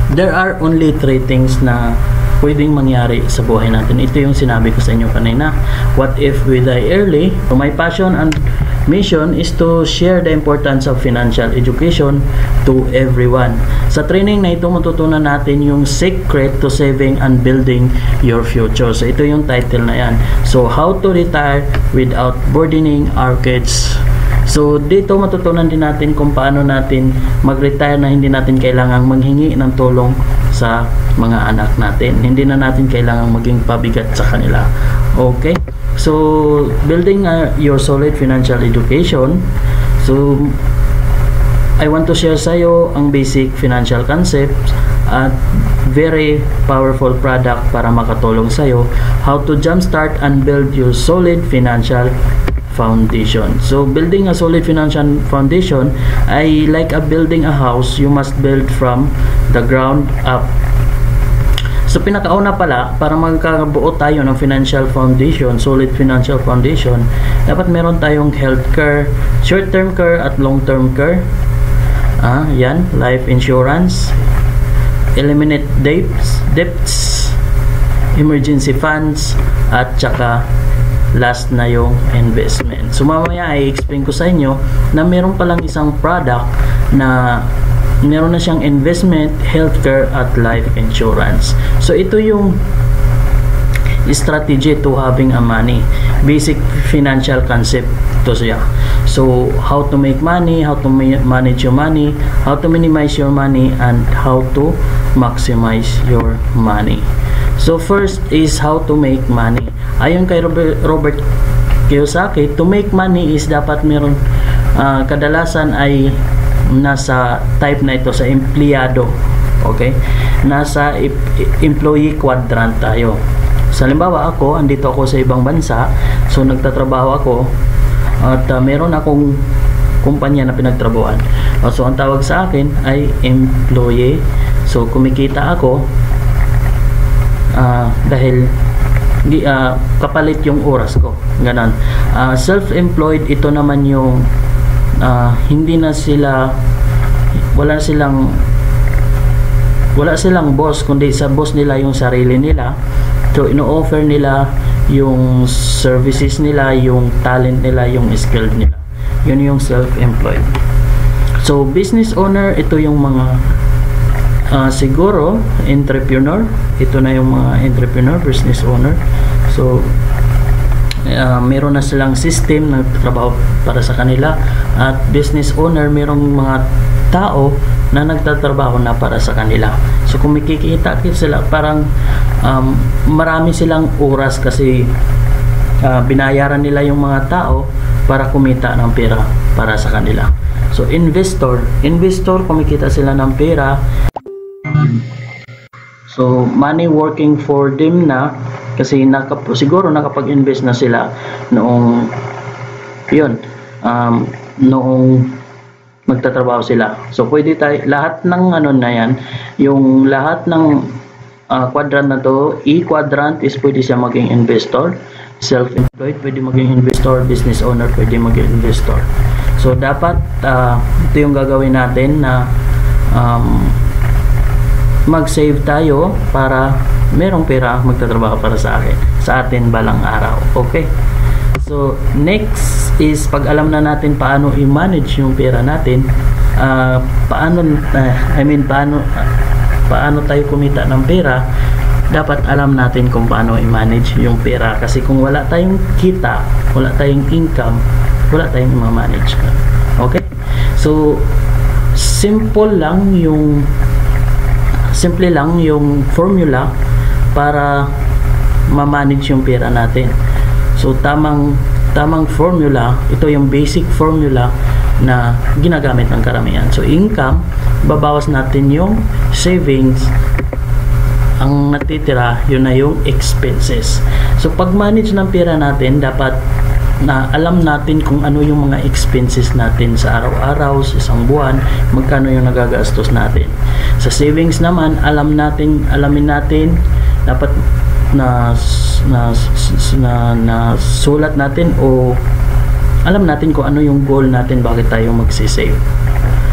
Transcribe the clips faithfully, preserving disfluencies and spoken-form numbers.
there are only three things na pwedeng mangyari sa buhay natin. Ito yung sinabi ko sa inyo kanina. What if we die early? So my passion and mission is to share the importance of financial education to everyone. Sa training na ito, matutunan natin yung secret to saving and building your future. So ito yung title na yan. So how to retire without burdening our kids. So dito matutunan din natin kung paano natin mag-retire na hindi natin kailangang manghingi ng tulong sa mga anak natin. Hindi na natin kailangang maging pabigat sa kanila. Okay? So building uh, your solid financial education. So I want to share sa iyo ang basic financial concepts at very powerful product para makatulong sa iyo how to jumpstart and build your solid financial foundation. So building a solid financial foundation ay like a building a house, you must build from the ground up. So pinakauna pala, para magkabuo tayo ng financial foundation, solid financial foundation, dapat meron tayong health care, short-term care at long-term care. Ah, yan, life insurance, eliminate debts, debts, emergency funds, at saka last na yung investment. So mamaya ay explain ko sa inyo na meron palang isang product na meron na siyang investment, healthcare at life insurance. So ito yung strategy to having a money, basic financial concept to siya. So how to make money, how to ma manage your money, how to minimize your money, and how to maximize your money. So first is how to make money. Ayon kay Robert, Robert Kiyosaki, to make money is dapat meron uh, kadalasan ay nasa type na ito sa empleyado. Okay? Nasa employee quadrant tayo. Sa halimbawa ako, andito ako sa ibang bansa, so nagtatrabaho ako at uh, meron akong kumpanya na pinagtrabahoan. Uh, so ang tawag sa akin ay employee. So kumikita ako uh, dahil uh, kapalit yung oras ko. Ganon. Uh, self-employed, ito naman yung uh, hindi na sila, wala silang wala silang boss, kundi sa boss nila yung sarili nila. So ino-offer nila yung services nila, yung talent nila, yung skill nila. Yun yung self-employed. So business owner, ito yung mga uh, siguro entrepreneur. Ito na yung mga entrepreneur, business owner. So uh, meron na silang system na trabaho para sa kanila. At business owner, merong mga tao na nagtatrabaho na para sa kanila. So kung makikita sila, parang um, marami silang oras kasi uh, binayaran nila yung mga tao para kumita ng pera para sa kanila. So investor, investor kumikita sila ng pera. So money working for them na kasi nakap siguro nakapag-invest na sila noong yun, um, noong magtatrabaho sila. So pwede tayo lahat ng ano na yan, yung lahat ng uh, quadrant na to, E quadrant is pwede siya maging investor, self-employed pwede maging investor, business owner pwede maging investor. So dapat uh, ito yung gagawin natin na um, mag-save tayo para merong pera magtatrabaho para sa akin, sa atin balang araw. Okay? So next is pag alam na natin paano i-manage yung pera natin, uh, paano uh, I mean paano uh, paano tayo kumita ng pera, dapat alam natin kung paano i-manage yung pera kasi kung wala tayong kita, wala tayong income, wala tayong ma-manage. Okay? So simple lang yung simple lang yung formula para ma-manage yung pera natin. So tamang tamang formula, ito yung basic formula na ginagamit ng karamihan. So income, babawas natin yung savings, ang natitira yun na yung expenses. So pag manage ng pera natin, dapat na alam natin kung ano yung mga expenses natin sa araw-araw, sa isang buwan, magkano yung nagagastos natin. Sa savings naman, alam natin, alamin natin, dapat na na, na na sulat natin o alam natin kung ano yung goal natin, bakit tayo magsisave.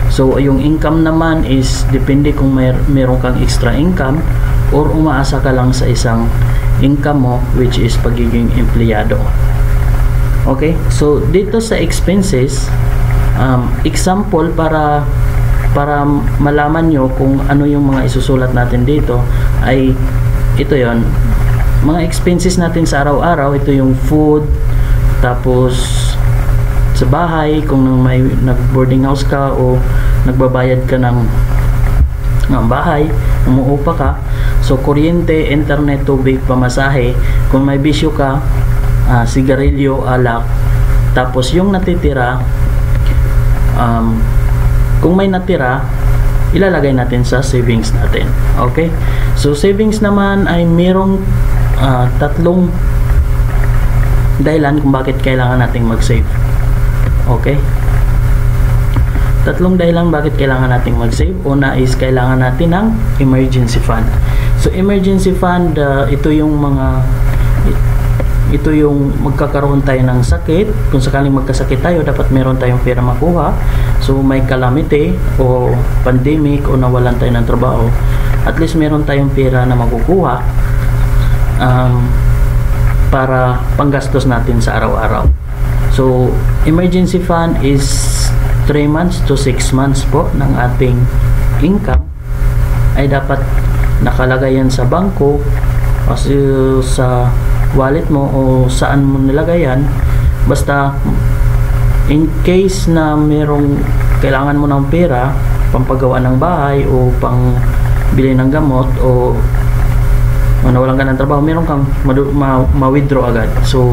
So yung income naman is depende kung may meron kang extra income or umaasa ka lang sa isang income mo, which is pagiging empleyado. Okay, so dito sa expenses, um, example para para malaman nyo kung ano yung mga isusulat natin dito ay ito yon, mga expenses natin sa araw-araw. Ito yung food, tapos sa bahay kung may nag boarding house ka o nagbabayad ka ng, ng bahay, umuupa ka, so kuryente, internet, tubig, pamasahe. Kung may bisyo ka, uh, sigarilyo, alak, tapos yung natitira, um, kung may natira, ilalagay natin sa savings natin. Okay, so savings naman ay merong uh, tatlong dahilan kung bakit kailangan nating mag-save. Okay, tatlong dahilan bakit kailangan nating mag-save. Una is kailangan natin ng emergency fund. So emergency fund, uh, ito yung mga ito yung magkakaroon tayo ng sakit. Kung sakaling magkasakit tayo, dapat meron tayong pera makuha. So may calamity o pandemic o nawalan tayo ng trabaho, at least meron tayong pera na makukuha um, para panggastos natin sa araw-araw. So emergency fund is three months to six months po ng ating income ay dapat nakalagay yan sa bangko o sa wallet mo o saan mo nilagay yan. Basta in case na merong kailangan mo ng pera, pampagawa ng bahay o pang bili ng gamot o nawalan ka ng trabaho, meron kang ma-withdraw agad. So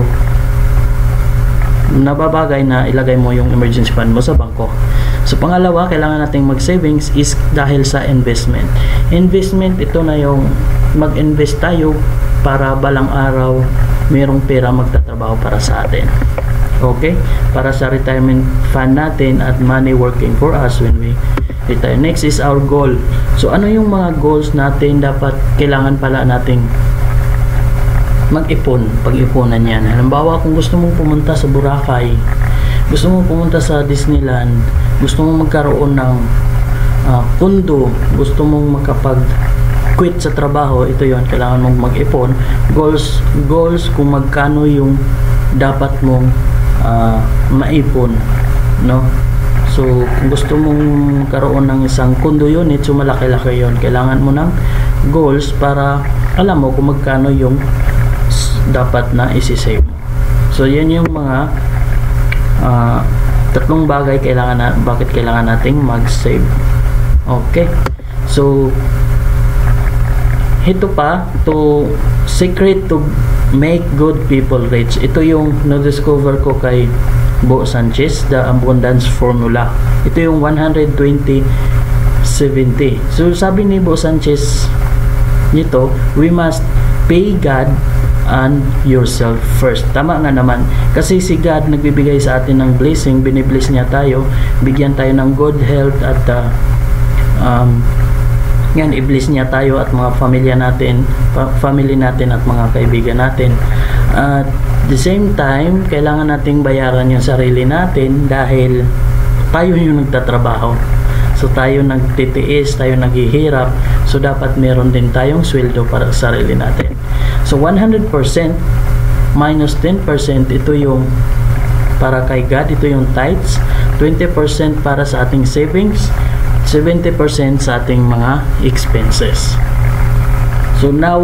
nababagay na ilagay mo yung emergency fund mo sa bangko. So pangalawa, kailangan nating mag-savings is dahil sa investment. Investment, ito na yung mag-invest tayo para balang araw merong pera magtatrabaho para sa atin. Okay, para sa retirement fund natin at money working for us when we retire. Next is our goal. So ano yung mga goals natin? Dapat kailangan pala nating mag-ipon, pag-ipunan yan. Halimbawa, kung gusto mong pumunta sa Boracay, gusto mong pumunta sa Disneyland, gusto mong magkaroon ng uh, kondo, gusto mong makapag quit sa trabaho, ito yon, kailangan mong mag-ipon. Goals, goals kung magkano yung dapat mong uh, maipon, no? So kung gusto mong karoon ng isang condo unit, so malaki-laki yon, kailangan mo ng goals para alam mo kung magkano yung dapat na isi-save mo. So yan yung mga uh, tatlong bagay kailangan na, bakit kailangan nating mag-save. Okay, so ito pa, to secret to make good people rich. Ito yung na-discover ko kay Bo Sanchez, the abundance formula. Ito yung one twenty seventy. So sabi ni Bo Sanchez nito, we must pay God and yourself first. Tama nga naman, kasi si God nagbibigay sa atin ng blessing, binibless niya tayo, bigyan tayo ng good health at uh, um, yan, i-bless niya tayo at mga pamilya natin, family natin at mga kaibigan natin. At the same time, kailangan nating bayaran yung sarili natin dahil tayo yung nagtatrabaho. So tayo nagtitiis, tayo naghihirap. So dapat meron din tayong sweldo para sa sarili natin. So one hundred percent minus ten percent, ito yung para kay God, ito yung tithes. twenty percent para sa ating savings, seventy percent sa ating mga expenses. So now,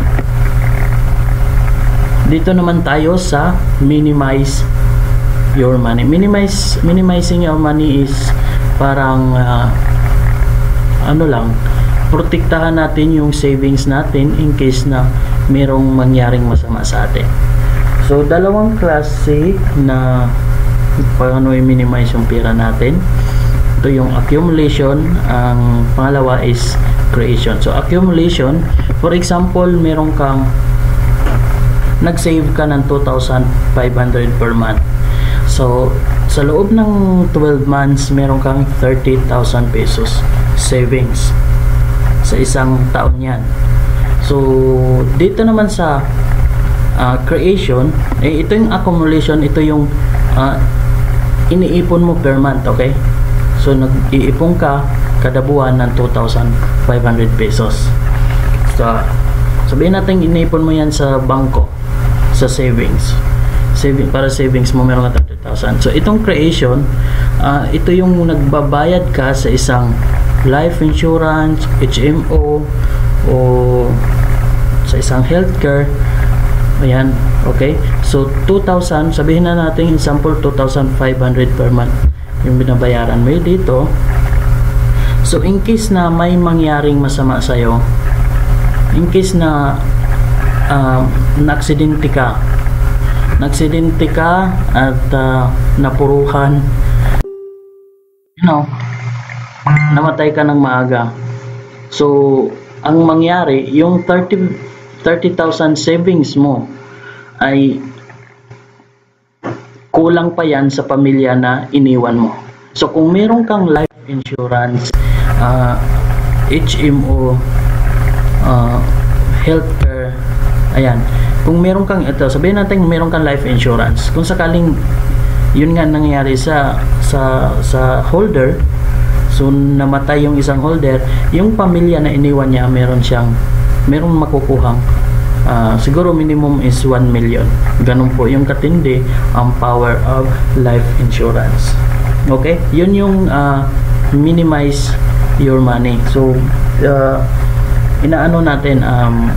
dito naman tayo sa minimize your money. Minimize, minimizing your money is parang uh, ano lang, protektahan natin yung savings natin in case na merong mangyaring masama sa atin. So dalawang klase na paano i-minimize yung pera natin. Ito yung accumulation, ang pangalawa is creation. So accumulation, for example, meron kang nag-save ka ng two thousand five hundred per month. So sa loob ng twelve months, meron kang thirty thousand pesos savings sa isang taon yan. So dito naman sa uh, creation, eh, ito yung accumulation, ito yung uh, iniipon mo per month, okay? So So nag-iipon ka kada buwan ng two thousand five hundred pesos. So sabihin natin iniipon mo yan sa bangko, sa savings. Saving, para savings mo meron ka thirty thousand. So itong creation, uh, ito yung nagbabayad ka sa isang life insurance, H M O, o sa isang healthcare. Ayan, okay. So two thousand, sabihin na natin example two thousand five hundred per month yung binabayaran mo dito. So in case na may mangyaring masama sa iyo, in case na uh, na-aksidente ka, na-aksidente ka at uh, napuruhan, you know, namatay ka ng maaga. So ang mangyari, yung thirty thousand savings mo ay kulang pa yan sa pamilya na iniwan mo. So kung meron kang life insurance, uh, H M O, uh, healthcare, ayan, kung meron kang ito, sabihin natin meron kang life insurance, kung sakaling yun nga nangyari sa sa sa holder, so namatay yung isang holder, yung pamilya na iniwan niya meron siyang meron makukuhang uh, siguro minimum is one million. Ganun po yung katindi ang power of life insurance. Okay, yun yung uh, minimize your money. So uh, inaano natin, um,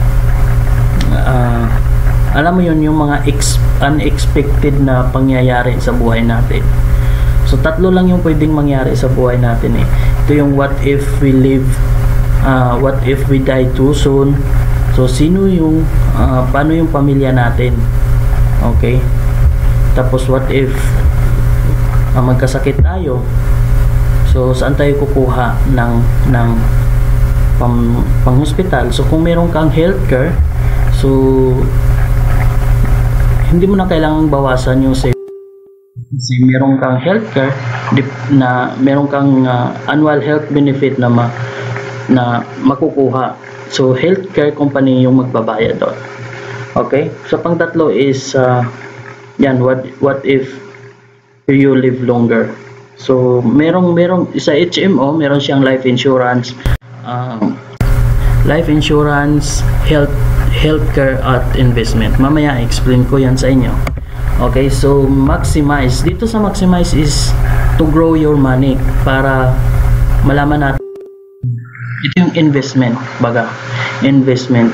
uh, alam mo yun, yung mga ex unexpected na pangyayari sa buhay natin. So tatlo lang yung pwedeng mangyari sa buhay natin eh. Ito yung what if we live, uh, what if we die too soon. So sino yung uh, paano yung pamilya natin, okay? Tapos what if uh, magkasakit tayo, so saan tayo kukuha ng ng pang, pang hospital? So kung meron kang healthcare, so hindi mo na kailangang bawasan yung savings. Kasi meron kang healthcare na meron kang uh, annual health benefit na ma, na makukuha. So healthcare company yung magbabayad doon. Okay? So pang tatlo is uh, yan, what what if you live longer? So merong merong sa H M O, meron siyang life insurance, um, life insurance, health healthcare at investment. Mamaya explain ko yan sa inyo. Okay, so maximize. Dito sa maximize is to grow your money para malaman natin. Ito yung investment, baga. Investment.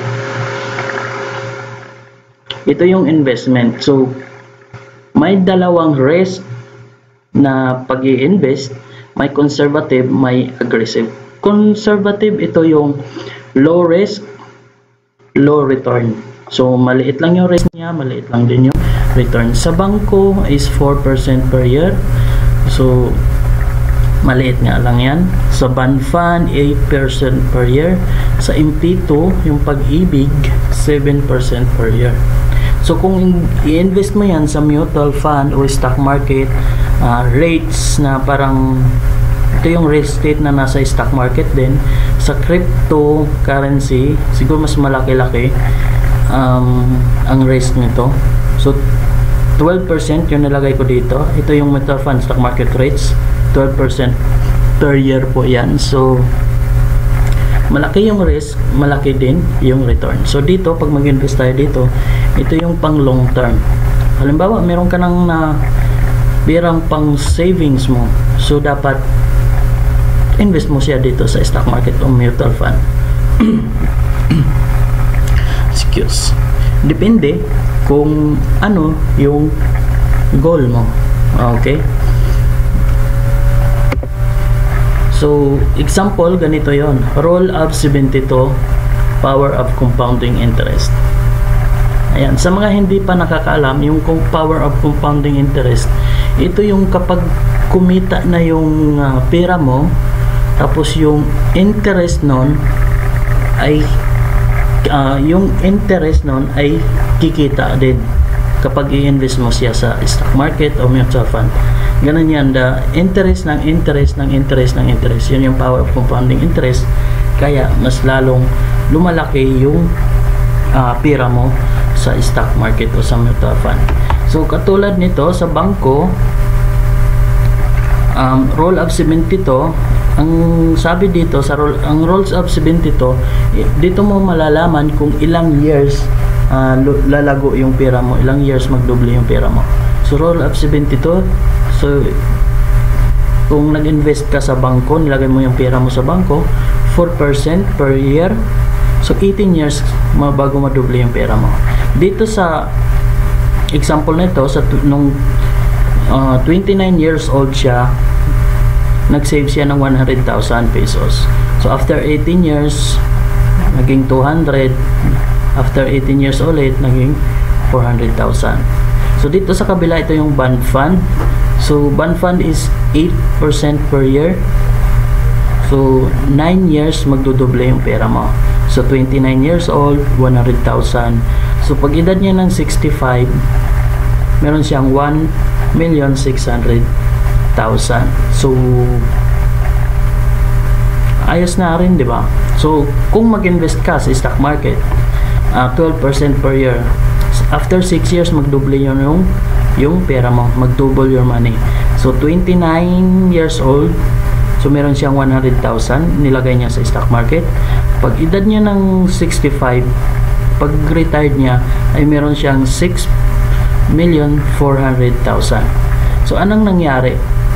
Ito yung investment. So may dalawang risk na pag-i-invest, may conservative, may aggressive. Conservative, ito yung low risk, low return. So maliit lang yung risk niya, maliit lang din yung return. Sa bangko is four percent per year. So maliit nga lang yan. Sa bond fund, eight percent per year. Sa M P two, yung pag-ibig, seven percent per year. So kung i-invest mo yan sa mutual fund o stock market, uh, rates na parang ito yung rate na nasa stock market din. Sa cryptocurrency, siguro mas malaki-laki um, ang risk nito. So twelve percent yung nilagay ko dito. Ito yung mutual fund stock market rates, twelve percent per year po yan. So malaki yung risk, malaki din yung return. So dito, pag mag-invest tayo dito, ito yung pang long term. Halimbawa, meron ka nang na birang pang savings mo, so dapat invest mo siya dito sa stock market o mutual fund. Excuse. Depende kung ano yung goal mo. Okay? So, example, ganito yon. Rule of seventy-two, power of compounding interest. Ayan, sa mga hindi pa nakakaalam, yung power of compounding interest, ito yung kapag kumita na yung uh, pera mo, tapos yung interest nun ay uh, yung interest nun ay kikita din kapag i-invest mo siya sa stock market o mutual fund. Ganun yan, the interest ng interest ng interest ng interest. Yun yung power of compounding interest. Kaya mas lalong lumalaki yung uh, pera mo sa stock market o sa mutual fund. So katulad nito sa bangko, um, roll of seventy-two, ang sabi dito sa roll, ang rolls of seventy-two, dito mo malalaman kung ilang years uh, lalago yung pera mo, ilang years magdoble yung pera mo. So roll of seventy-two, so kung nag-invest ka sa bangko, nilagay mo yung pera mo sa bangko, four percent per year, so eighteen years bago madoble yung pera mo. Dito sa example nito, sa nung uh, twenty-nine years old siya, nag-save siya ng one hundred thousand pesos. So after eighteen years, naging two hundred. After eighteen years ulit, naging four hundred thousand. So dito sa kabila, ito yung bond fund. So bond fund is eight percent per year. So nine years magdodoble yung pera mo. So twenty-nine years old, one hundred thousand. So pag edad niya ng sixty-five, meron siyang one million six hundred thousand. So ayos na rin, di ba? So kung mag-invest ka sa stock market, uh, twelve percent per year, after six years magdoble yun yung yung pera mo, mag-double your money. So twenty-nine years old, so meron siyang one hundred thousand, nilagay niya sa stock market. Pag edad niya ng sixty-five, pag retired niya, ay meron siyang six million four hundred thousand. So anong nangyari?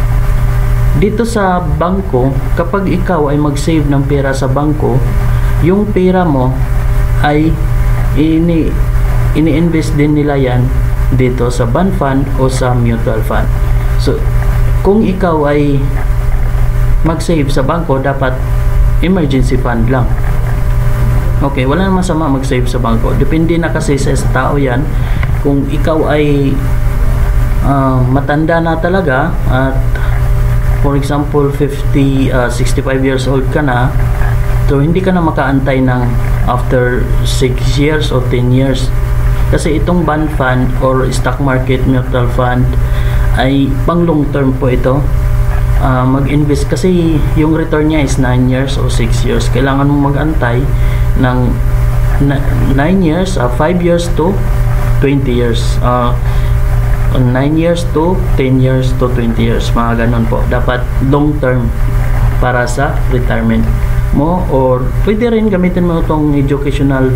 Dito sa bangko, kapag ikaw ay mag-save ng pera sa bangko, yung pera mo ay ini ini-invest din nila yan dito sa bond fund o sa mutual fund. So kung ikaw ay mag-save sa bangko, dapat emergency fund lang. Okay, wala namang masama mag-save sa bangko. Depende na kasi sa tao yan. Kung ikaw ay uh, matanda na talaga at for example fifty, uh, sixty-five years old ka na, so hindi ka na makaantay ng after six years or ten years. Kasi itong bond fund or stock market mutual fund ay pang long term po ito. Uh, mag-invest kasi yung return niya is nine years or six years. Kailangan mong mag-antay ng nine years, uh, five years to twenty years. Uh, nine years to ten years to twenty years, mga ganun po. Dapat long term para sa retirement mo, or pwede rin gamitin mo itong educational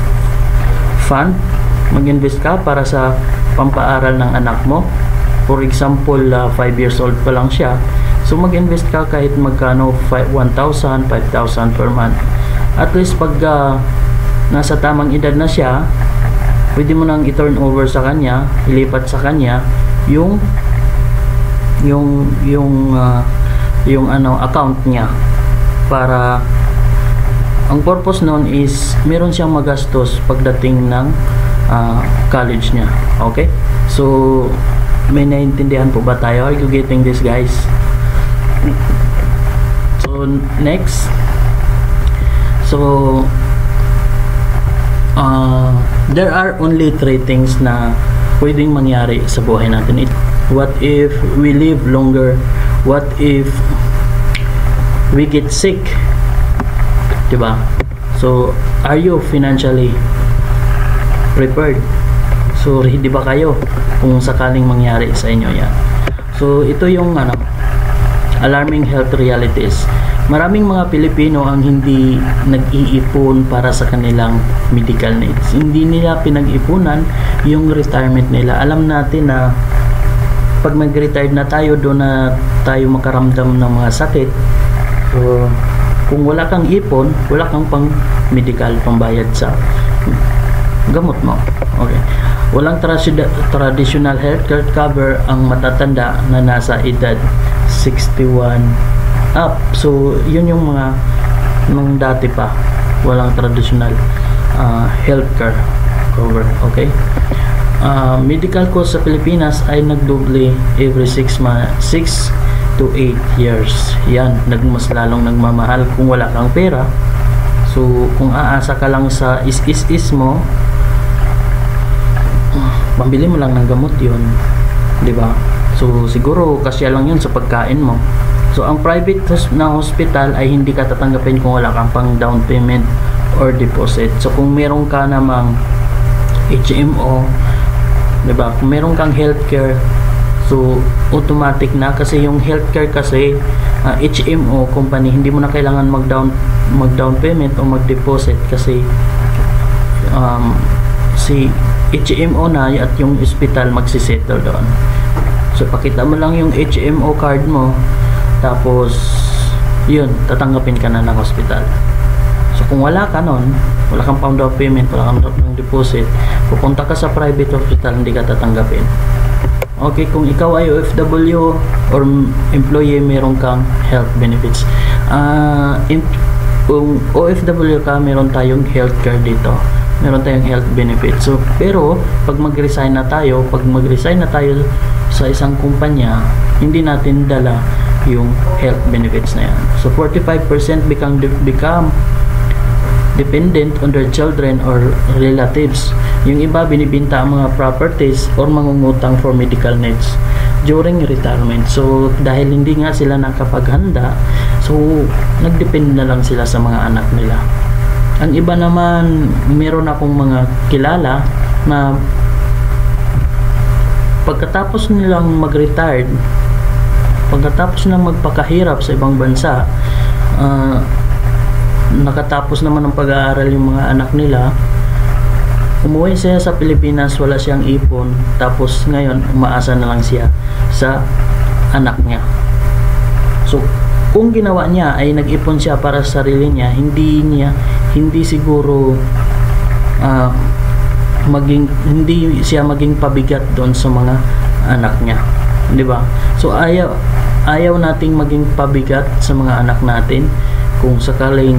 fund, mag-invest ka para sa pampaaral ng anak mo. For example, uh, five years old pa lang siya, so mag-invest ka kahit magkano, one thousand, five thousand per month. At least pag uh, nasa tamang edad na siya, pwede mo nang i-turn over sa kanya, ilipat sa kanya yung yung yung uh, yung ano account niya, para ang purpose noon is meron siyang magastos pagdating ng uh, college niya. Okay? So may naintindihan po ba tayo? Are you getting this, guys? So next, so Uh, there are only three things na pwedeng mangyari sa buhay natin. It, what if we live longer? What if we get sick? Diba? So, are you financially prepared? So, ready ba kayo kung sakaling mangyari sa inyo yan? So, ito yung ano, alarming health realities. Maraming mga Pilipino ang hindi nag-iipon para sa kanilang medical needs. Hindi nila pinag-ipunan yung retirement nila. Alam natin na pag mag-retired na tayo, doon na tayo makaramdam ng mga sakit. So, kung wala kang ipon, wala kang pang medical, pambayad sa gamot mo. Okay. Walang tra- traditional healthcare cover ang matatanda na nasa edad sixty-one up. So yun yung mga nung dati pa, walang traditional uh, healthcare cover. Okay. Uh, medical cost sa Pilipinas ay nagdoble every six to eight years. Yan, nagmas lalong nagmamahal kung wala kang pera. So kung aasa ka lang sa is-is-is mo, pambili mo lang ng gamot yun, di ba? So siguro kasya lang yun sa pagkain mo. So ang private na hospital ay hindi ka tatanggapin kung wala kang pang down payment or deposit. So kung meron ka namang H M O, di ba? Kung meron kang healthcare, So automatic na, kasi yung healthcare kasi uh, H M O company, hindi mo na kailangan mag down mag down payment o mag deposit, kasi um, si H M O na at yung hospital magsisettle doon. So pakita mo lang yung H M O card mo, tapos yun, tatanggapin ka na ng hospital. So kung wala ka nun, wala kang pound down payment, wala kang down deposit, pupunta ka sa private hospital, hindi ka tatanggapin. Okay, kung ikaw ay O F W or employee, meron kang health benefits. Uh, in, kung O F W ka, meron tayong healthcare dito. Meron tayong health benefits. So, pero, pag mag-resign na tayo, pag mag-resign na tayo sa isang kumpanya, hindi natin dala yung health benefits na yan. So, forty-five percent become, become dependent on their children or relatives. Yung iba, binibinta ang mga properties or mangungutang for medical needs during retirement. So, dahil hindi nga sila nakapaghanda, so, nagdepend na lang sila sa mga anak nila. Ang iba naman, meron akong mga kilala na pagkatapos nilang mag-retired, pagkatapos nilang magpakahirap sa ibang bansa, uh, nakatapos naman ng pag-aaral yung mga anak nila, umuwi siya sa Pilipinas, wala siyang ipon, tapos ngayon umaasa na lang siya sa anak niya. So kung ginawa niya ay nag-ipon siya para sa sarili niya, hindi niya hindi siguro uh, maging hindi siya maging pabigat doon sa mga anak niya, di ba? So ayaw ayaw nating maging pabigat sa mga anak natin. Kung sakaling,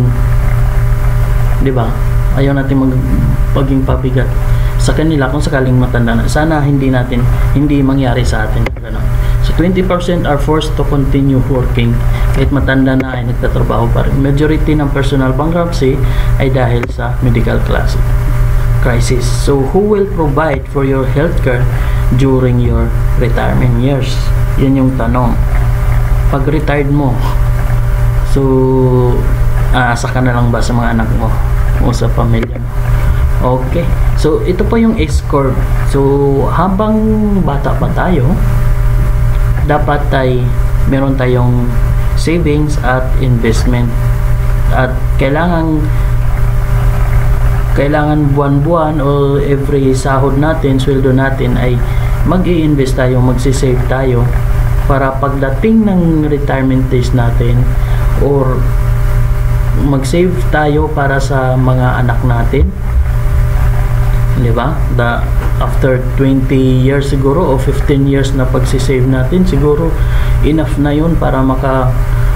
di ba, ayaw natin mag paging pabigat sa kanila kung sakaling matanda na. Sana hindi natin, hindi mangyari sa atin. Ganun. So twenty percent are forced to continue working kahit matanda na ay nagtatrabaho pa rin. Majority ng personal bankruptcy ay dahil sa medical crisis. So who will provide for your healthcare during your retirement years? Yan yung tanong. Pag retired mo, so, aasa ka na lang ba sa mga anak mo o sa pamilya mo? Okay. So, ito po yung S-Corp. So, habang bata pa tayo, dapat ay meron tayong savings at investment. At kailangan kailangan buwan-buwan o every sahod natin, sweldo natin ay mag-i-invest tayo, magsisave tayo para pagdating ng retirement days natin or mag-save tayo para sa mga anak natin, di ba? The after twenty years siguro o fifteen years na pagsisave natin, siguro enough na yun para maka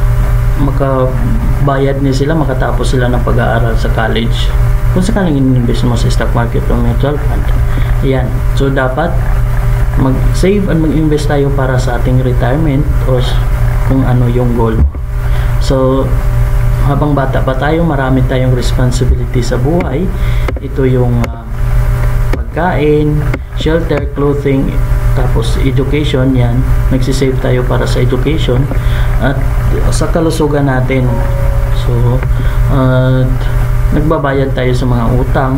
makabayad ni sila, makatapos sila ng pag-aaral sa college. Kung sakaling in-invest mo sa stock market o mutual fund, yan. So dapat mag-save and mag-invest tayo para sa ating retirement o kung ano yung goal mo. So habang bata pa tayo, marami tayong responsibility sa buhay. Ito yung uh, pagkain, shelter, clothing, tapos education. Yan, nagsisave tayo para sa education at sa kalusugan natin. So uh, nagbabayad tayo sa mga utang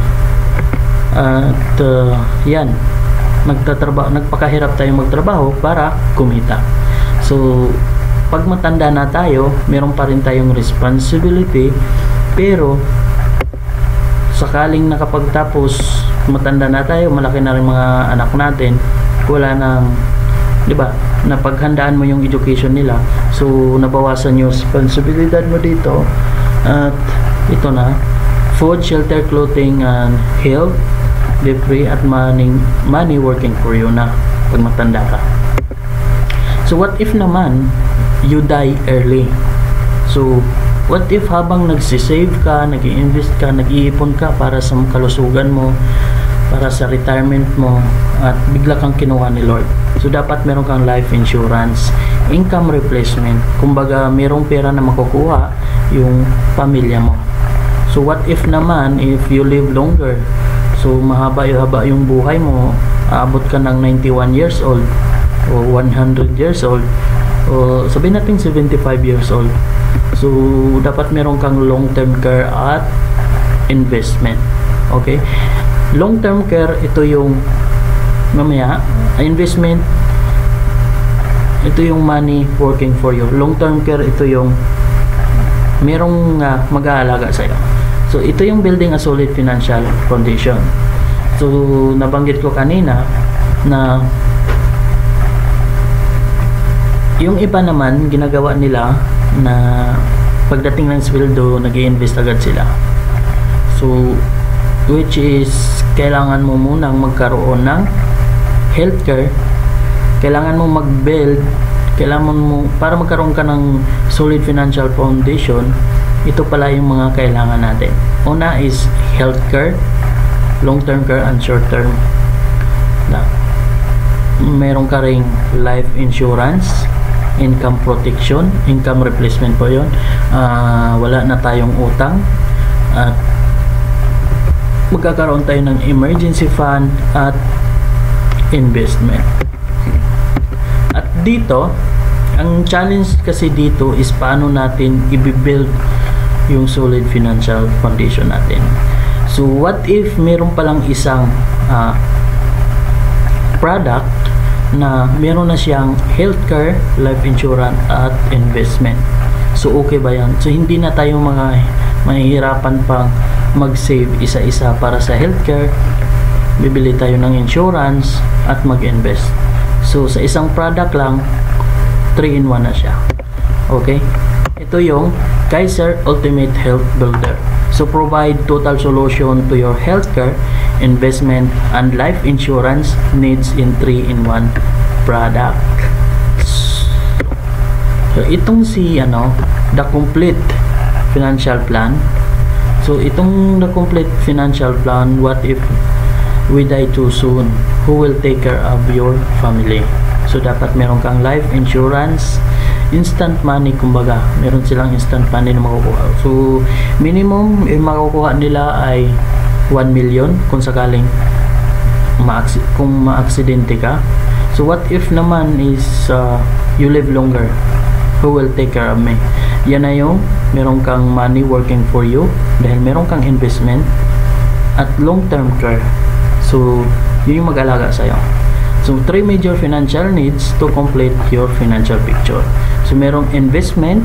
at uh, yan, nagtatrabaho, nagpakahirap tayong magtrabaho para kumita. So pag matanda na tayo, meron pa rin tayong responsibility, pero sakaling nakapagtapos, matanda na tayo, malaki na rin mga anak natin, wala nang, di ba, napaghandaan mo yung education nila, so nabawasan yung responsibilidad mo dito. At ito na, food, shelter, clothing, and health, be free at money, money working for you na pag matanda ka. So what if naman you die early? So what if habang nagsisave ka, nag-i-invest ka, nag-iipon ka para sa kalusugan mo, para sa retirement mo, at bigla kang kinuha ni Lord? So dapat meron kang life insurance, income replacement, kumbaga merong pera na makukuha yung pamilya mo. So what if naman if you live longer, so mahaba-haba yung buhay mo, aabot ka ng ninety-one years old o one hundred years old, o sabihin natin seventy-five years old, so dapat meron kang long term care at investment. Okay, long term care, ito yung mamaya investment, ito yung money working for you. Long term care, ito yung merong uh, mag-aalaga sa'yo. So ito yung building a solid financial foundation. So nabanggit ko kanina na yung iba naman ginagawa nila na pagdating ng sweldo nag-i-invest agad sila. So which is kailangan mo munang magkaroon ng healthcare, kailangan mo mag-build, kailangan mo para magkaroon ka ng solid financial foundation. Ito pala yung mga kailangan natin. Una is healthcare, long-term care and short-term. Na meron ka ring life insurance, income protection, income replacement po yun. Uh, wala na tayong utang at magkakaroon tayo ng emergency fund at investment. At dito, ang challenge kasi dito is paano natin i-build yung solid financial foundation natin. So what if meron palang isang uh, product na meron na siyang healthcare, life insurance at investment. So okay ba yan? So hindi na tayo mga mahihirapan pang mag-save isa-isa para sa healthcare, bibili tayo ng insurance at mag-invest. So sa isang product lang, three in one na siya. Okay? Ito yung Kaiser Ultimate Health Builder. So provide total solution to your healthcare, investment and life insurance needs in three in one product. So itong si ano, the complete financial plan. So itong the complete financial plan, what if we die too soon? Who will take care of your family? So dapat meron kang life insurance, instant money, kumbaga meron silang instant money na makukuha. So minimum yung makukuha nila ay one million kung sakaling ma kung maaksidente ka. So what if naman is uh, you live longer? Who will take care of me? Yan na yung meron kang money working for you dahil meron kang investment at long term care. So yun yung mag-alaga sa'yo. So three major financial needs to complete your financial picture. So merong investment.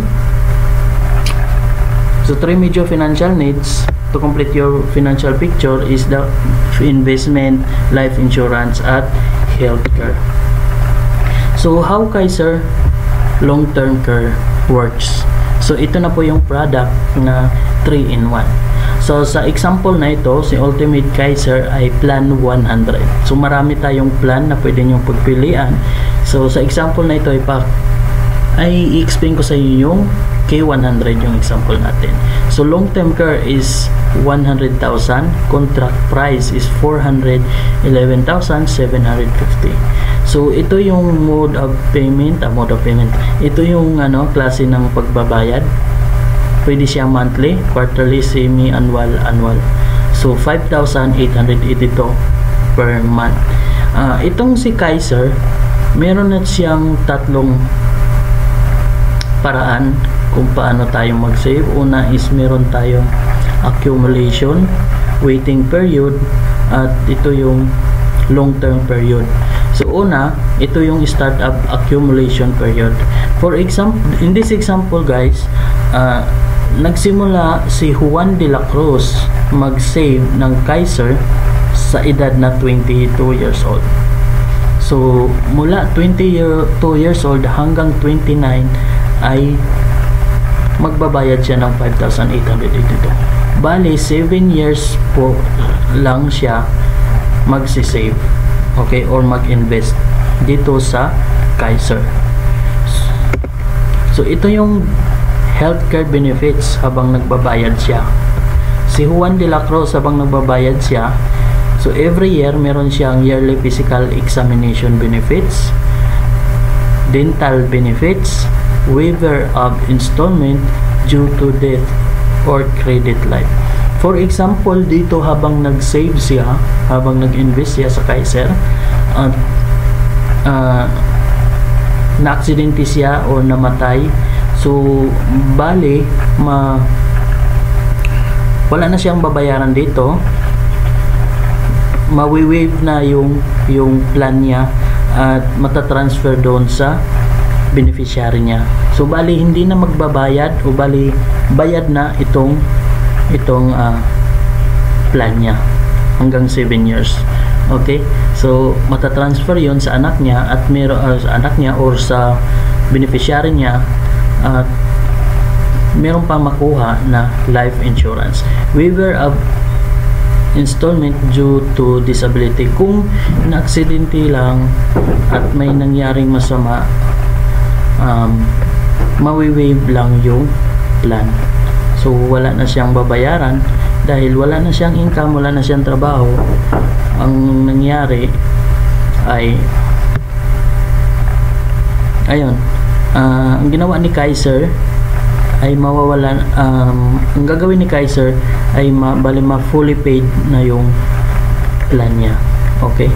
So three major financial needs to complete your financial picture is the investment, life insurance at healthcare. So how Kaiser long-term care works? So ito na po yung product na three in one. So sa example na ito, si Ultimate Kaiser ay plan one hundred. So marami tayong plan na pwede nyong pagpilian. So sa example na ito ay pa ay i-explain ko sa inyo yung K one hundred, yung example natin. So long term care is one hundred thousand, contract price is four hundred eleven thousand seven hundred fifty. So ito yung mode of payment, ah, mode of payment. Ito yung ano klase ng pagbabayad. Pwede siya monthly, quarterly, semi-annual, annual. So five thousand eight hundred eighty-two per month. Uh, itong si Kaiser, meron na siyang tatlong paraan kung paano tayo mag-save. Una is meron tayong accumulation, waiting period, at ito yung long-term period. So una, ito yung startup accumulation period. For example, in this example guys, uh, nagsimula si Juan de la Cruz mag-save ng Kaiser sa edad na twenty-two years old. So mula twenty-two years old hanggang twenty-nine ay magbabayad siya ng five thousand eight hundred eighty-two. Bali seven years po lang siya magsi-save, okay, or mag-invest dito sa Kaiser. So ito yung healthcare benefits habang nagbabayad siya. Si Juan de la Cruz habang nagbabayad siya, so every year meron siyang yearly physical examination benefits, dental benefits, waiver of installment due to death or credit life. For example, dito habang nag-save siya, habang nag-invest siya sa Kaiser, at uh, uh, na-aksidente siya o namatay, so bali ma wala na siyang babayaran dito, mawi-waive na yung yung plan niya at matatransfer doon sa beneficiary niya. So bali hindi na magbabayad o bali bayad na itong itong uh, plan niya hanggang seven years. Okay? So matatransfer 'yon sa anak niya at meron uh, sa anak niya or sa beneficiary niya at uh, meron pang makuha na life insurance. Waiver of installment due to disability. Kung na-aksidente lang at may nangyaring masama, um, mawi-waive lang yung plan. So wala na siyang babayaran dahil wala na siyang income, wala na siyang trabaho. Ang nangyari ay ayun, uh, ang ginawa ni Kaiser ay mawawalan, um, ang gagawin ni Kaiser ay ma, bali ma fully paid na yung plan niya. Okay,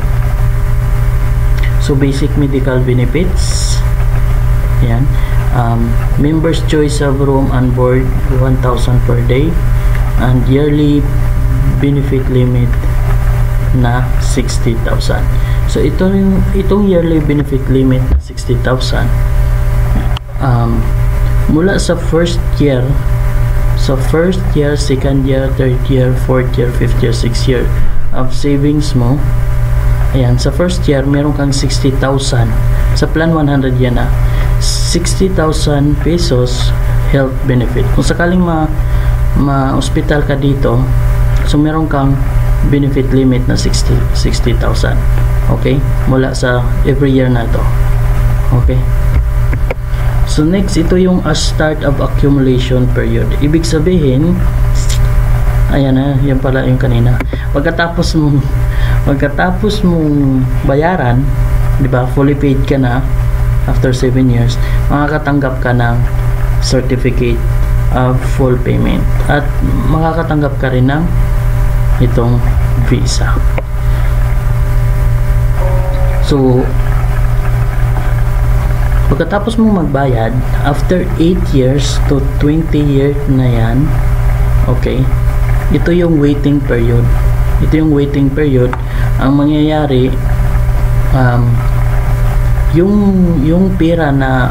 so basic medical benefits, yan, um, members choice of room and board one thousand per day and yearly benefit limit na sixty thousand. So ito yung, itong yearly benefit limit na sixty thousand, um, mula sa first year, sa first year, second year, third year, fourth year, fifth year, sixth year of savings mo, ayan, sa first year meron kang sixty thousand, sa plan one hundred yan na sixty thousand pesos health benefit. Kung sakaling ma ma-hospital ka dito, so meron kang benefit limit na sixty thousand. Okay, mula sa every year na to. Okay. So next, ito yung a start of accumulation period. Ibig sabihin, ayan na, yan pala yung kanina. Pagkatapos mong pagkatapos mong bayaran, 'di ba? Fully paid ka na after seven years, makakatanggap ka ng certificate of full payment at makakatanggap ka rin ng itong visa. So pagkatapos mo magbayad, after eight years to twenty years na yan, okay, ito yung waiting period. Ito yung waiting period. Ang mangyayari, um, yung, yung pera na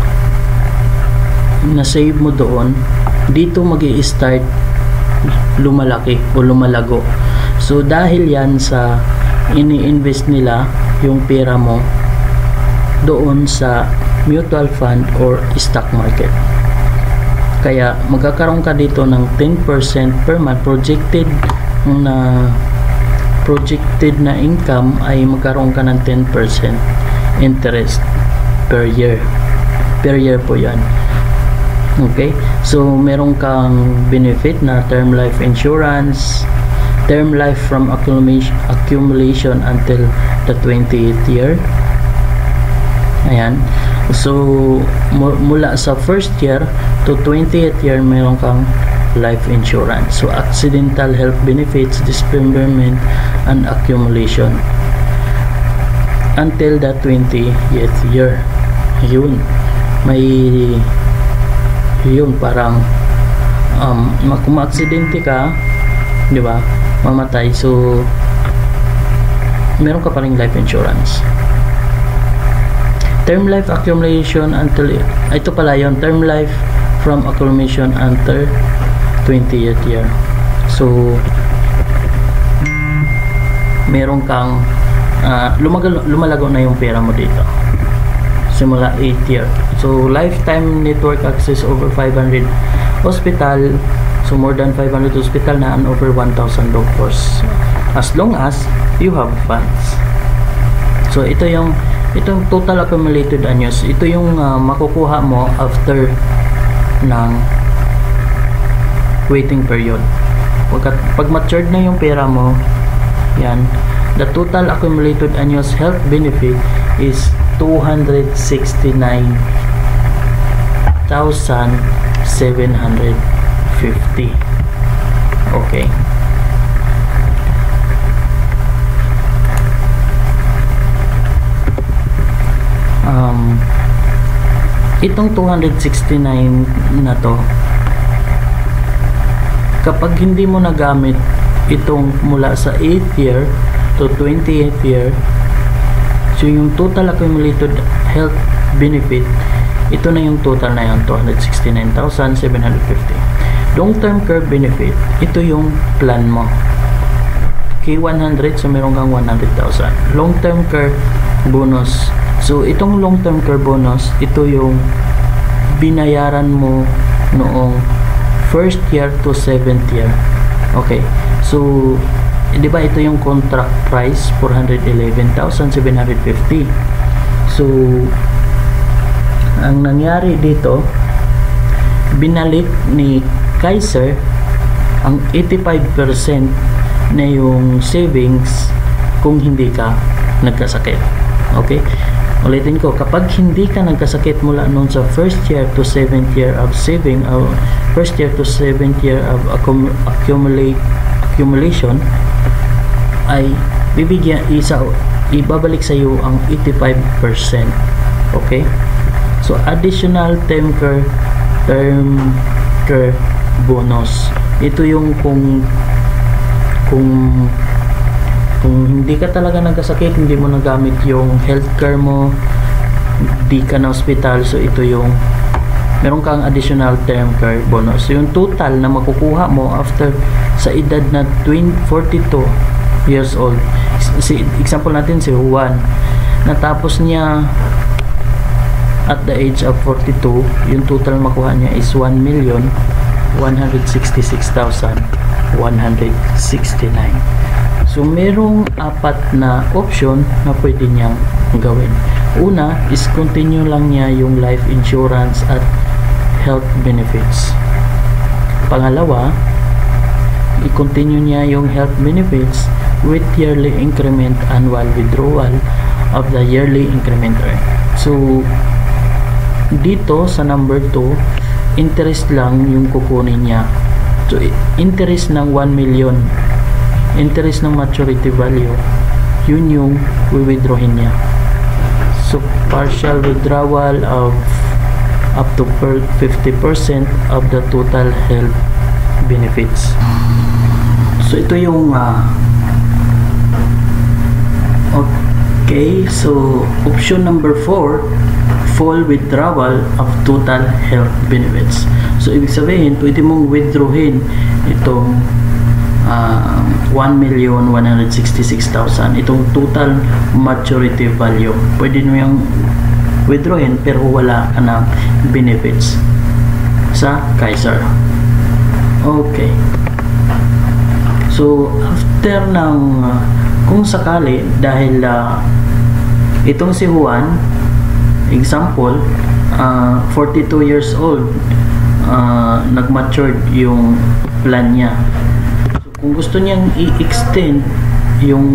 na save mo doon, dito mag-i-start lumalaki o lumalago. So dahil yan sa ini-invest nila yung pera mo doon sa mutual fund or stock market. Kaya magkakaroon ka dito ng ten percent per month. Projected na projected na income ay magkaroon ka ng ten percent interest per year. Per year po yan. Okay? So meron kang benefit na term life insurance, term life from accumulation, accumulation until the twentieth year. Ayan. So mula sa first year to twentieth year meron kang life insurance. So accidental health benefits, dismemberment and accumulation until the twentieth year. Yun. May yun parang um kung ma-aksidente ka, di ba? Mamatay. So meron ka pa ring life insurance. Term life accumulation until ito pala yon, term life from accumulation until twentieth year. So meron kang uh, lumagal, lumalago na yung pera mo dito simula eight year. So lifetime network access over five hundred hospital, so more than five hundred hospital na and over one thousand doctors as long as you have funds. So ito yung itong total accumulated annuals, ito yung uh, makukuha mo after ng waiting period. Pag, pag matured na yung pera mo, yan, the total accumulated annuals health benefit is two hundred sixty-nine thousand seven hundred fifty. Okay. Um, itong two hundred sixty-nine na to, kapag hindi mo nagamit itong mula sa eighth year to twentieth year, so yung total accumulated health benefit, ito na yung total na yung two hundred sixty-nine thousand seven hundred fifty. Long-term care benefit, ito yung plan mo. K one hundred, so meron kang one hundred thousand. Long-term care bonus. So, itong long-term care bonus, ito yung binayaran mo noong first year to seventh year. Okay. So, di ba ito yung contract price, four hundred eleven thousand seven hundred fifty. So, ang nangyari dito, binalik ni Kaiser ang eighty-five percent na yung savings kung hindi ka nagkasakit. Okay? Ulitin ko, kapag hindi ka nagkasakit mula noon sa first year to seventh year of saving, or first year to seventh year of accum accumulate accumulation, ay bibigyan isa ibabalik sa iyo ang eighty-five percent. Okay? So additional term care term care bonus. Ito yung kung kung kung hindi ka talaga nagkasakit, hindi mo nagamit yung healthcare mo, di ka na hospital, so ito yung meron kang additional term care bonus. So yung total na makukuha mo after sa edad na forty-two years old, si example natin si Juan, natapos niya at the age of forty-two, yung total makuha niya is one million one hundred sixty-six thousand one hundred sixty-nine. So merong apat na option na pwede niyang gawin. Una is continue lang niya yung life insurance at health benefits. Pangalawa, i-continue niya yung health benefits with yearly increment annual withdrawal of the yearly increment earned. So dito sa number two, interest lang yung kukunin niya. So interest ng one million, interest ng maturity value, yun yung withdrawin niya. So partial withdrawal of up to fifty percent of the total health benefits. So ito yung uh, okay, so option number four, full withdrawal of total health benefits. So ibig sabihin, pwede mong withdrawin itong uh, one million one hundred sixty-six thousand, itong total maturity value. Pwede mo yung withdrawin pero wala ka ng benefits sa Kaiser. Okay. So after ng uh, kung sakali, dahil uh, itong si Juan, example, uh, forty-two years old, uh, nag-matured yung plan niya. So kung gusto niyang i-extend yung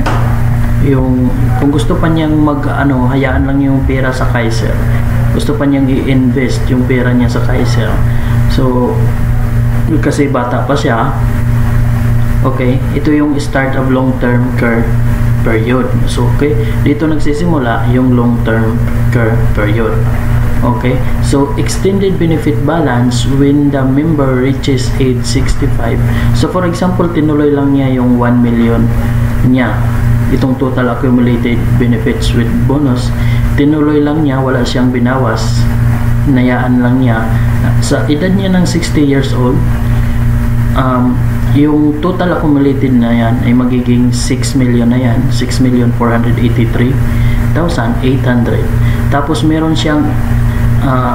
yung kung gusto pa niyang mag ano, hayaan lang yung pera sa Kaiser, gusto pa niyang i-invest yung pera niya sa Kaiser, so kasi bata pa siya, okay, ito yung start of long-term care period. So okay, dito nagsisimula yung long-term care period. Okay, so extended benefit balance when the member reaches age sixty-five. So for example, tinuloy lang niya yung one million niya, itong total accumulated benefits with bonus, tinuloy lang niya, wala siyang binawas, hinayaan lang niya. Sa edad niya ng sixty years old, um, yung total accumulated na yan ay magiging six million na yan, six million four hundred eighty-three thousand eight hundred. Tapos meron siyang uh,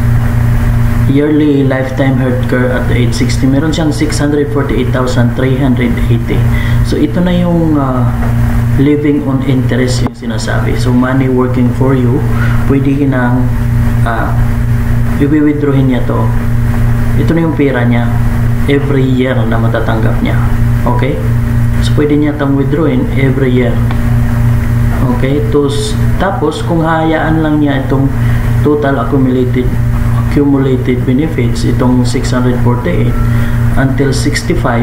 yearly lifetime healthcare at the age sixty, meron siyang six hundred forty-eight thousand three hundred eighty. So ito na yung uh, living on interest yung sinasabi. So money working for you, pwede nang uh, i-withdrawin niya to. Ito na yung pera niya every year na matatanggap niya. Okay? So pwede niya tang withdrawin every year. Okay? Tos, tapos kung hayaan lang niya itong total accumulated accumulated benefits, itong six hundred forty-eight until sixty-five,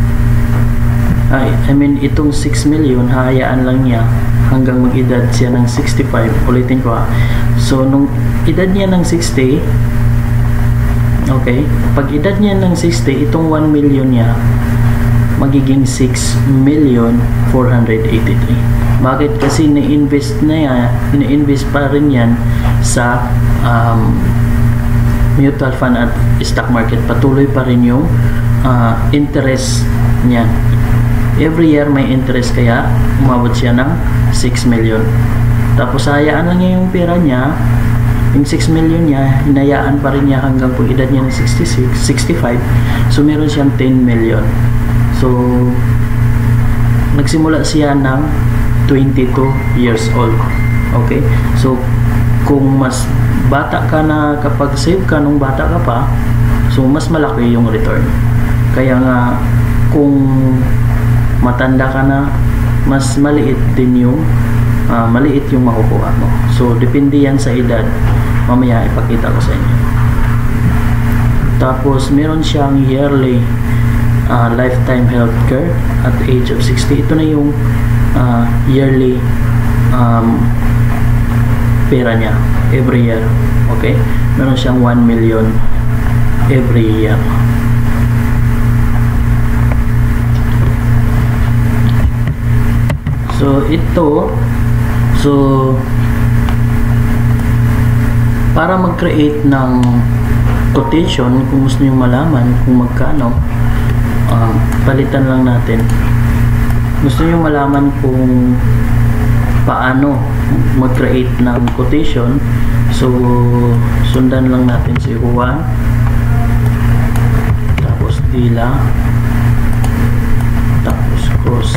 ay, I mean itong six million, hayaan lang niya hanggang mag-edad siya ng sixty-five. Ulitin ko ha. So nung edad niya ng sixty, okay, pag edad niya ng sixty, itong one million niya magiging six million four hundred eighty-three. Bakit? Kasi na-invest na yan, na-invest pa rin yan sa um, mutual fund at stock market. Patuloy pa rin yung uh, interest niyan. Every year may interest, kaya umabot siya ng six million. Tapos hayaan lang niya yung pera niya, yung six million niya, hinayaan pa rin niya hanggang pag edad niya ng sixty-six, sixty-five. So meron siyang ten million. So nagsimula siya ng twenty-two years old. Okay? So kung mas bata ka na, kapag save ka nung bata ka pa, so mas malaki yung return. Kaya nga kung matanda ka na, mas maliit din yung uh, maliit yung makukuha mo. So depende yan sa edad, mamaya ipakita ko sa inyo. Tapos meron siyang yearly uh, lifetime healthcare at age of sixty. Ito na yung uh, yearly um, pera niya every year. Okay, meron siyang one million every year. So ito, so para mag-create ng quotation, kung gusto niyo malaman kung magkano, uh, palitan lang natin. Gusto niyo malaman kung paano mag-create ng quotation, so sundan lang natin si Juan, tapos Dila, tapos Cruz.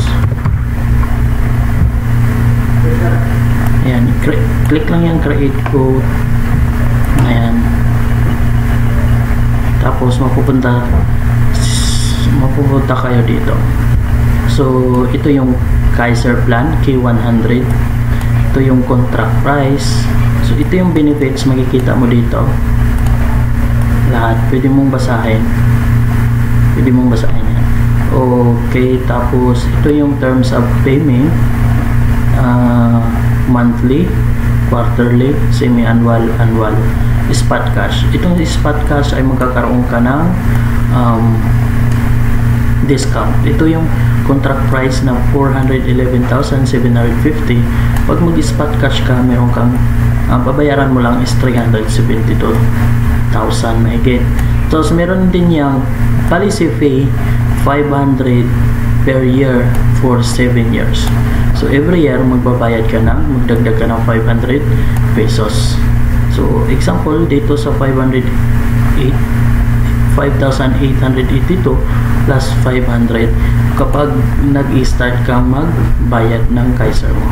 Ayan, click lang yung create code. Ayan. Tapos mapupunta mapupunta kayo dito. So ito yung Kaiser plan K one hundred. Ito yung contract price. So ito yung benefits, makikita mo dito lahat. Pwede mong basahin. Pwede mong basahin yan. Okay, tapos ito yung terms of payment. Uh, monthly, quarterly, semi-annual, annual, spot cash. Itong spot cash ay magkakaroon ka ng um, discount. Ito yung contract price na four hundred eleven thousand seven hundred fifty. Pag mag-spot cash ka, meron kang uh, babayaran mo lang is three hundred seventy-two thousand mahigit. Tapos meron din yung policy fee five hundred per year for seven years. So every year magbabayad ka ng, magdagdag ka ng five hundred pesos. So example dito sa five hundred eight, five thousand eight hundred eighty-two plus five hundred kapag nag-start ka magbayad ng Kaiser mo.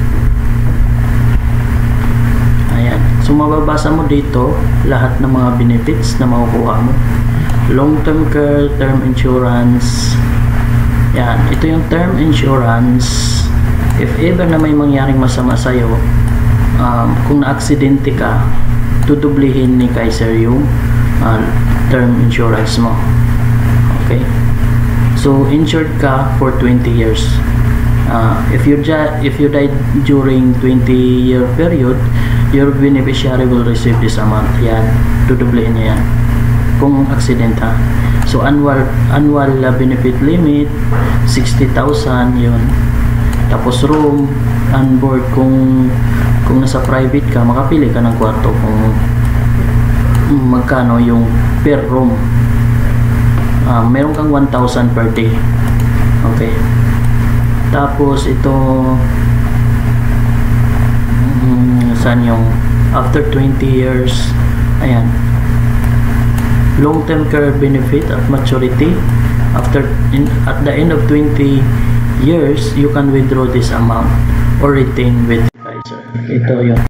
Ayan. So mababasa mo dito lahat ng mga benefits na makukuha mo. Long-term care, term insurance. Yan, ito yung term insurance. If ever na may mangyaring masama sa'yo, um, kung na-aksidente ka, tudublihin ni Kaiser yung uh, term insurance mo. Okay? So, insured ka for twenty years. Uh, if you if you died during twenty year period, your beneficiary will receive this amount. Yan, tudublihin niya yan. Kung accident ha. So, annual, annual uh, benefit limit, sixty thousand yun. Tapos room and board, kung kung nasa private ka, makapili ka ng kwarto kung magkano yung per room. Uh, meron kang one thousand per day. Okay. Tapos ito um, saan yung after twenty years, ayan, long term care benefit at maturity. After in, at the end of twenty years, you can withdraw this amount or retain with Kaiser. Ito yun.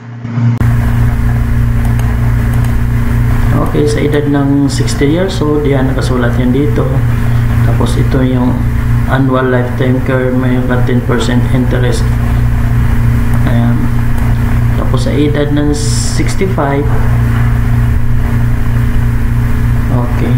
Okay, sa edad ng sixty years old, yan, nakasulat yan dito. Tapos ito yung annual lifetime care, may ten percent interest. Ayan. Tapos sa edad ng sixty-five, okay,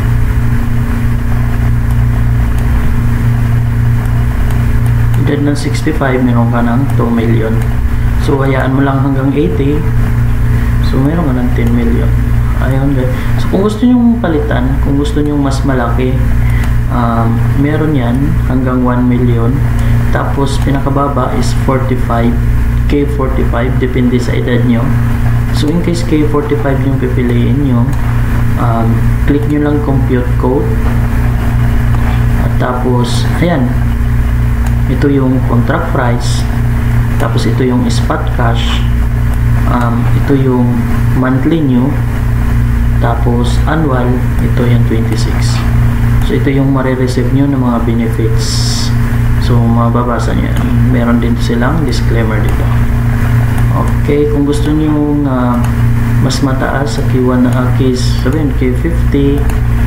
edad ng sixty-five, meron ka ng two million. So hayaan mo lang hanggang eighty, so meron ka ng ten million. Ayun guys. So kung gusto nyo palitan, kung gusto nyo mas malaki, um, meron yan hanggang one million. Tapos pinakababa is forty-five, K forty-five, depende sa edad nyo. So in case K forty-five yung pipiliin nyo, um, click nyo lang compute code. At tapos ayan, ito yung contract price, tapos ito yung spot cash, um, ito yung monthly nyo, tapos annual, ito yung twenty-six. So ito yung marireceive nyo ng mga benefits. So mababasa nyo, meron din silang disclaimer dito. Okay, kung gusto nyo uh, mas mataas sa K one, uh, K seven, K fifty,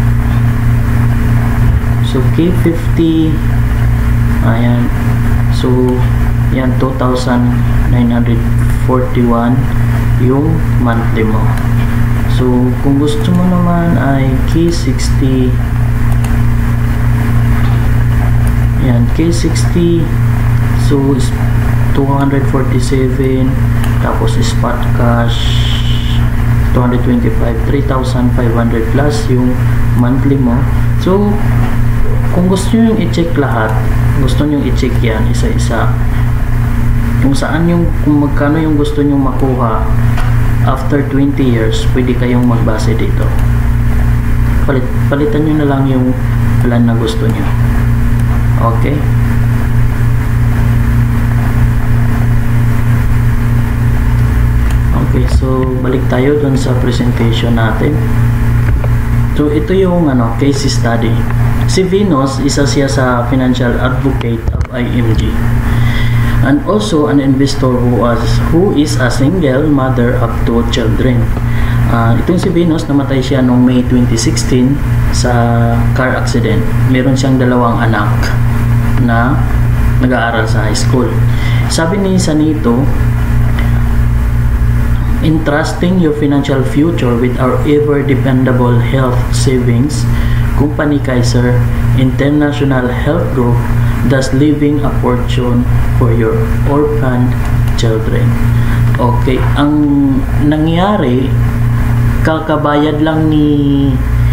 so K fifty, ayan, so yan, two thousand nine hundred forty-one yung monthly mo. So kung gusto mo naman ay K sixty, yan, K sixty, so two hundred forty-seven, tapos spot cash two hundred twenty-five, three thousand five hundred plus yung monthly mo. So kung gusto nyo yung i-check lahat, gusto nyo i-check yan isa-isa, kung saan yung, kung magkano yung gusto nyo makuha after twenty years, pwede kayong magbase dito. Palit, palitan nyo na lang yung plan na gusto nyo. Okay, okay, so balik tayo dun sa presentation natin. So ito yung ano, case study. Si Venus, isa siya sa financial advocate of I M G, and also an investor who was who is a single mother of two children. Uh, itong si Venus, namatay siya noong May twenty sixteen sa car accident. Meron siyang dalawang anak na nag-aaral sa high school. Sabi ni Sanito, entrusting your financial future with our ever-dependable health savings company Kaiser International Health Group, thus leaving a fortune for your orphaned children. Okay, ang nangyari, kakabayad lang ni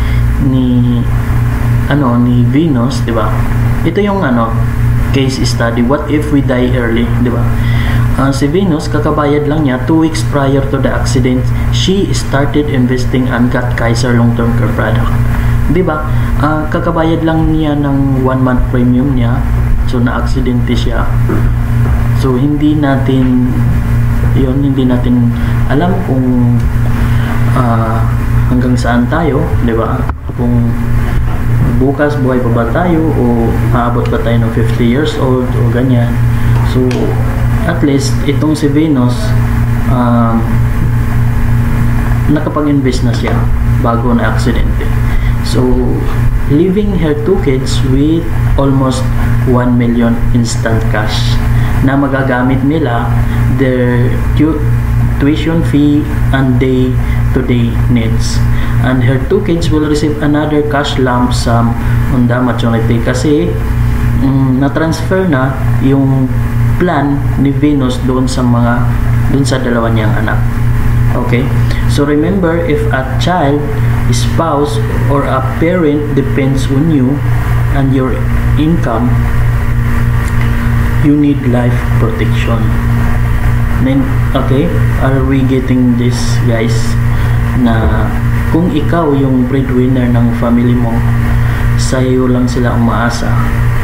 ni ano ni Venus, 'di ba? Ito yung ano, case study, what if we die early, 'di ba? Uh, si Venus, kakabayad lang niya two weeks prior to the accident, she started investing and got Kaiser long-term care product. 'Di ba? Uh, kakabayad lang niya ng one month premium niya. So na-aksidente siya. So hindi natin 'yon, hindi natin alam kung uh, hanggang saan tayo, 'di ba? Kung bukas buhay pa ba tayo o aabot ba tayo ng fifty years old o ganyan. So at least itong si Venus, um, nakapag-invest na siya bago na aksidente. So leaving her two kids with almost one million instant cash na magagamit nila their tuition fee and day-to-day needs. And her two kids will receive another cash lump sum on the maturity kasi um, na-transfer na yung plan ni Venus doon sa mga doon sa dalawa niyang anak. Okay, so remember, if a child, spouse, or a parent depends on you and your income, you need life protection. Then, okay, are we getting this, guys? Na kung ikaw yung breadwinner ng family mo, sa'yo lang sila umaasa.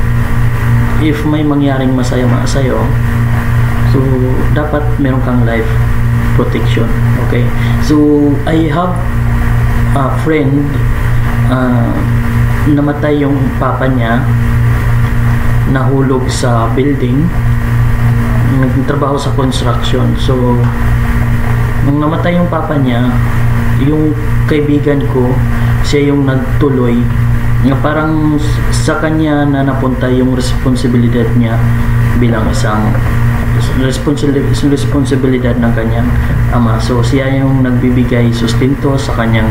If may mangyaring masaya-masaya sa'yo, so dapat meron kang life protection. Okay, so I have a friend, uh, namatay yung papa niya, nahulog sa building, nagtrabaho sa construction. So nung namatay yung papa niya, yung kaibigan ko, siya yung nagtuloy, na parang sa kanya na napunta yung responsibilidad niya bilang isang responsibilidad ng kanyang ama. So siya yung nagbibigay sustento sa kanyang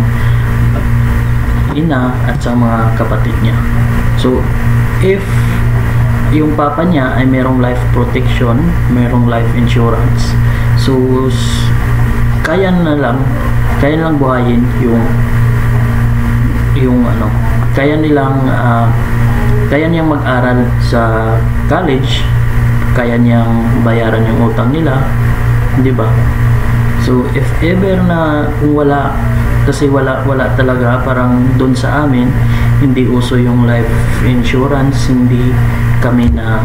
ina at sa mga kapatid niya. So if yung papa niya ay merong life protection, merong life insurance, so kaya na lang kaya nilang buhayin yung yung ano, kaya nilang uh, kaya niyang mag-aral sa college, kaya niyang bayaran yung utang nila, di ba? So if ever na kung wala, kasi wala wala talaga, parang doon sa amin hindi uso yung life insurance, hindi kami na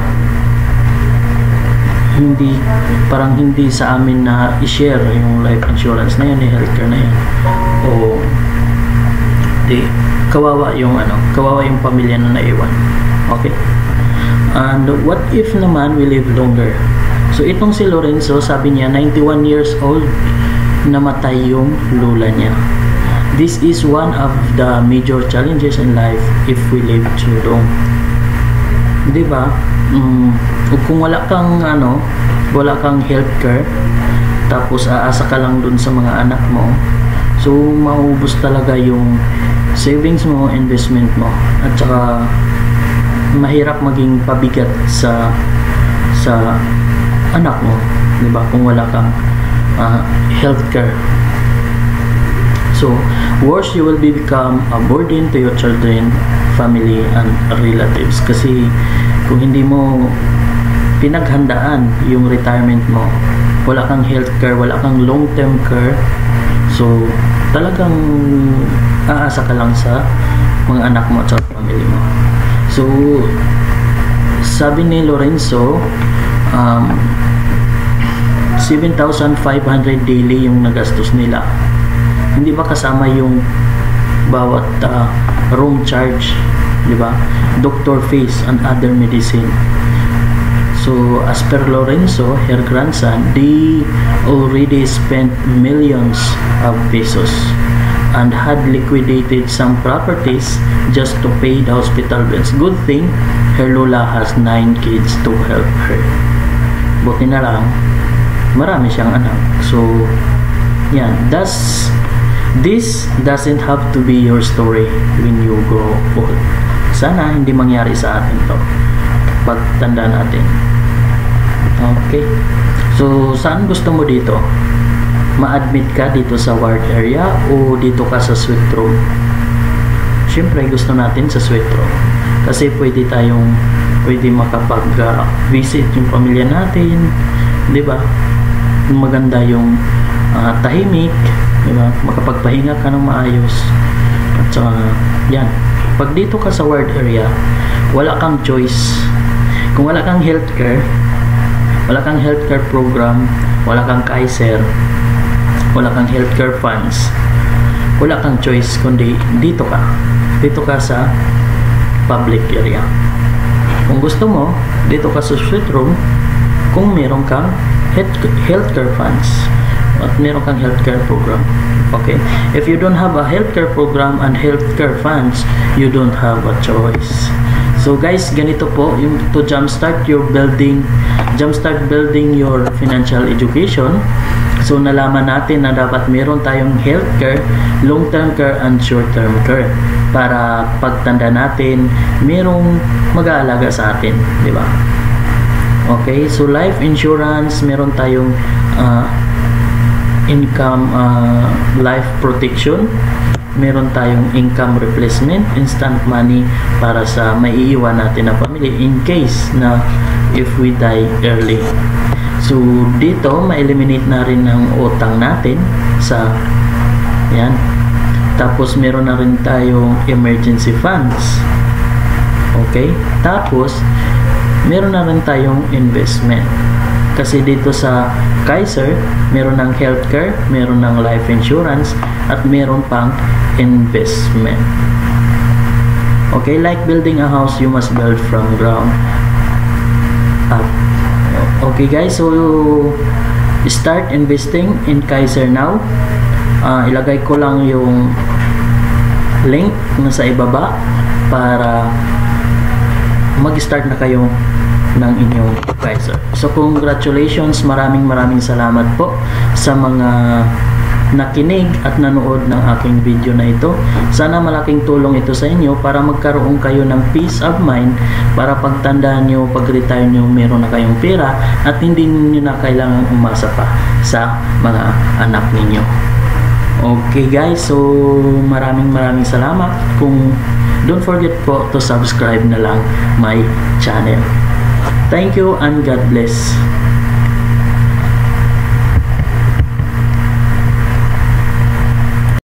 hindi parang hindi sa amin na i-share yung life insurance na yun, yung healthcare na yun. O di kawawa yung ano, kawawa yung pamilya na naiwan. Okay? And what if naman we live longer? So itong si Lorenzo, sabi niya ninety-one years old, namatay yung lola niya. This is one of the major challenges in life if we live too long. Di ba? Mm, kung wala kang ano, wala kang healthcare, tapos aasa ka lang dun sa mga anak mo, so maubos talaga yung savings mo, investment mo, at saka mahirap maging pabigat sa sa anak mo, di ba? Kung wala kang uh, healthcare. So, worse, you will become a burden to your children, family, and relatives. Kasi kung hindi mo pinaghandaan yung retirement mo, wala kang healthcare, wala kang long-term care, so talagang aasa ka lang sa mga anak mo at sa family mo. So, sabi ni Lorenzo, um, seven thousand five hundred daily yung nagastos nila. Hindi ba kasama yung bawat uh, room charge, di ba? Doctor fees and other medicine. So as per Lorenzo, her grandson, they already spent millions of pesos and had liquidated some properties just to pay the hospital bills. Good thing her lola has nine kids to help her. Buti na lang marami siyang anak. So yan, that's this doesn't have to be your story when you grow old. Sana hindi mangyari sa atin to pagtanda natin. Okay, so saan gusto mo dito? Ma-admit ka dito sa ward area o dito ka sa suite room? Syempre gusto natin sa suite room kasi pwede tayong pwede makapag uh, visit yung pamilya natin, di ba? Maganda yung uh, tahimik, diba? Makapagpahinga ka ng maayos. At saka, yan. Pag dito ka sa ward area, wala kang choice. Kung wala kang healthcare, wala kang healthcare program, wala kang Kaiser, wala kang healthcare funds, wala kang choice kundi dito ka. Dito ka sa public area. Kung gusto mo, dito ka sa suite room kung meron kang healthcare funds at meron kang healthcare program. Okay? If you don't have a healthcare program and healthcare funds, you don't have a choice. So guys, ganito po yung to jumpstart your building, jumpstart building your financial education. So nalaman natin na dapat meron tayong healthcare, long-term care and short-term care para pagtanda natin merong mag-aalaga sa atin, di ba? Okay, so life insurance, meron tayong uh, income uh, life protection, meron tayong income replacement, instant money para sa maiiwan natin na pamilya in case na if we die early. So dito ma-eliminate na rin ng utang natin sa yan. Tapos meron na rin tayong emergency funds. Okay? Tapos meron na rin tayong investment. Kasi dito sa Kaiser, meron ng healthcare, meron ng life insurance, at meron pang investment. Okay, like building a house, you must build from ground up. Okay guys, so start investing in Kaiser now. Uh, ilagay ko lang yung link na sa ibaba para mag-start na kayo ng inyong Kaiser. So congratulations, maraming maraming salamat po sa mga nakinig at nanood ng aking video na ito. Sana malaking tulong ito sa inyo para magkaroon kayo ng peace of mind para pagtandaan nyo, pag-retire nyo, meron na kayong pera at hindi nyo na kailangan umasa pa sa mga anak ninyo. Okay guys, so maraming maraming salamat. Kung don't forget po to subscribe na lang my channel. Thank you and God bless.